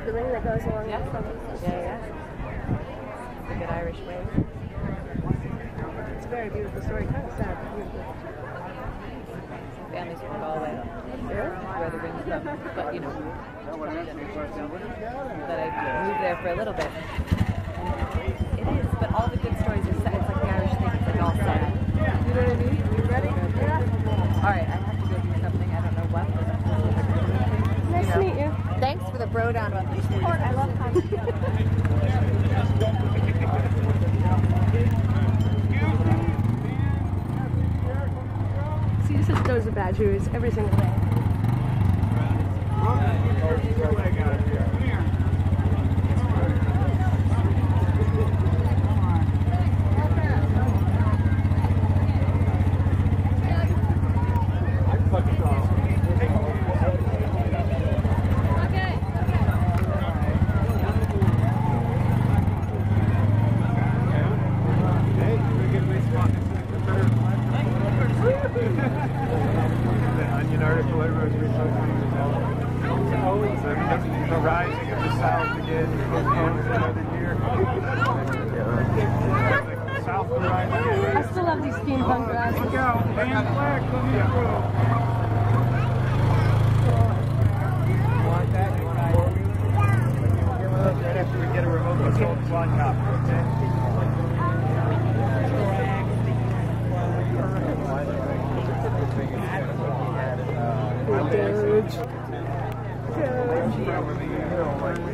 the ring that goes along Yeah. with some. Yeah. It's a good Irish way. It's a very beautiful story. Kind of sad, but beautiful. Families from Galway, where the rings come, but you know, that I moved there for a little bit. It is, but all the good stories are sad. It's like the Irish thing, it's like all sad. You know what I mean? You ready? Yeah. Alright, I have to go do something, I don't know what. Nice to meet you. Thanks for the bro down about the support. I love how See, this is those are badgers every single day. The rising of the South again, postponed for another year. South will rise again. I still love these steampunk glasses. Look out, man, flag coming through. You want that? You want a four-wheeler? Right after we get a remote control quadcopter, okay? Dude.